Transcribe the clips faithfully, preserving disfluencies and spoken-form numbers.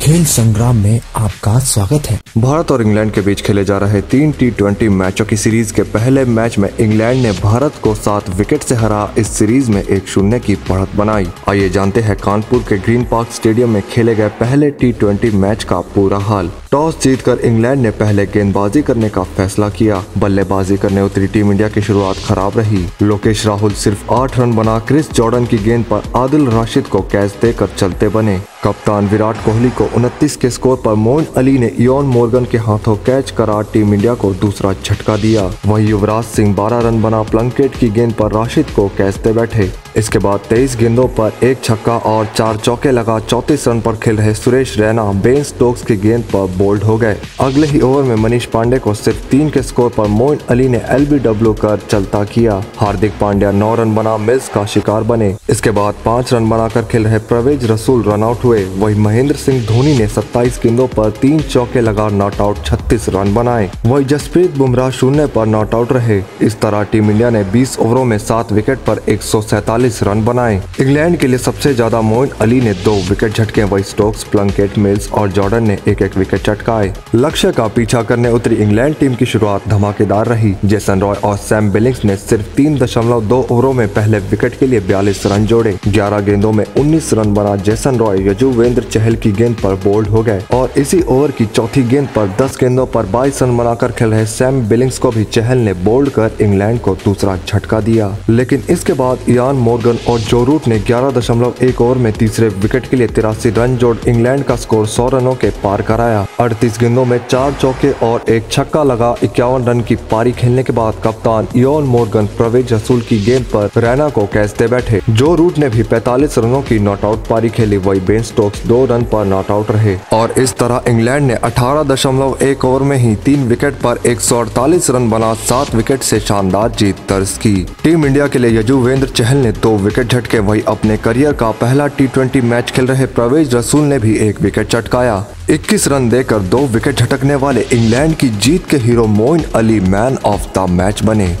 खेल संग्राम में आपका स्वागत है। भारत और इंग्लैंड के बीच खेले जा रहे तीन टी ट्वेंटी मैचों की सीरीज के पहले मैच में इंग्लैंड ने भारत को सात विकेट से हरा इस सीरीज में एक शून्य की बढ़त बनाई। आइए जानते हैं कानपुर के ग्रीन पार्क स्टेडियम में खेले गए पहले टी ट्वेंटी मैच का पूरा हाल। टॉस जीतकर इंग्लैंड ने पहले गेंदबाजी करने का फैसला किया। बल्लेबाजी करने उतरी टीम इंडिया की शुरुआत खराब रही। लोकेश राहुल सिर्फ आठ रन बना क्रिस जॉर्डन की गेंद पर आदिल राशिद को कैच देकर चलते बने। कप्तान विराट कोहली को उनतीस के स्कोर पर मोइन अली ने इयान मोर्गन के हाथों कैच करा टीम इंडिया को दूसरा झटका दिया। वहीं युवराज सिंह बारह रन बना प्लंकेट की गेंद पर राशिद को कैचते बैठे। इसके बाद तेईस गेंदों पर एक छक्का और चार चौके लगा चौंतीस रन पर खेल रहे सुरेश रैना बेन स्टोक्स की गेंद पर बोल्ड हो गए। अगले ही ओवर में मनीष पांडे को सिर्फ तीन के स्कोर पर मोइन अली ने एलबीडब्ल्यू कर चलता किया। हार्दिक पांड्या नौ रन बना मिल्स का शिकार बने। इसके बाद पाँच रन बनाकर खेल रहे परवेज रसूल रन आउट हुए। वहीं महेंद्र सिंह धोनी ने सत्ताईस गेंदों पर तीन चौके लगा नॉट आउट छत्तीस रन बनाए। वहीं जसप्रीत बुमराह शून्य पर नॉट आउट रहे। इस तरह टीम इंडिया ने बीस ओवरों में सात विकेट पर एक सौ सैतालीस रन बनाए। इंग्लैंड के लिए सबसे ज्यादा मोइन अली ने दो विकेट झटके, वही स्टोक्स, प्लंकेट, मिल्स और जॉर्डन ने एक एक विकेट चटकाए। लक्ष्य का पीछा करने उतरी इंग्लैंड टीम की शुरुआत धमाकेदार रही। जेसन रॉय और सैम बिलिंग्स ने सिर्फ तीन दशमलव दो ओवरों में पहले विकेट के लिए बयालीस रन जोड़े। ग्यारह गेंदों में उन्नीस रन बना जेसन रॉय यजुवेंद्र चहल की गेंद पर बोल्ड हो गए और इसी ओवर की चौथी गेंद पर दस गेंदों पर बाईस रन बनाकर खेल रहे सैम बिलिंग्स को भी चहल ने बोल्ड कर इंग्लैंड को दूसरा झटका दिया। लेकिन इसके बाद इयान मोर्गन और जो रूट ने ग्यारह दशमलव एक ओवर में तीसरे विकेट के लिए तिरासी रन जोड़ इंग्लैंड का स्कोर सौ रनों के पार कराया। अड़तीस गेंदों में चार चौके और एक छक्का लगा इक्यावन रन की पारी खेलने के बाद कप्तान इयान मोर्गन परवेज रसूल की गेंद पर रैना को कैचते बैठे। जो रूट ने भी पैंतालीस रनों की नॉट आउट पारी खेली। वही बेन स्टोक्स दो रन पर नॉट आउट रहे और इस तरह इंग्लैंड ने अठारह दशमलव एक ओवर में ही तीन विकेट पर एक सौ अड़तालीस रन बना सात विकेट से शानदार जीत दर्ज की। टीम इंडिया के लिए यजुवेंद्र चहल ने दो विकेट झटके। वही अपने करियर का पहला टी ट्वेंटी मैच खेल रहे परवेज रसूल ने भी एक विकेट चटकाया। इक्कीस रन देकर दो विकेट झटकने वाले इंग्लैंड की जीत के hero Moeen Ali man of the match बने।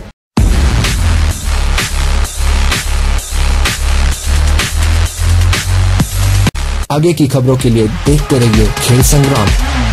आगे की खबरों के लिए देखते रहिए खेल संग्राम।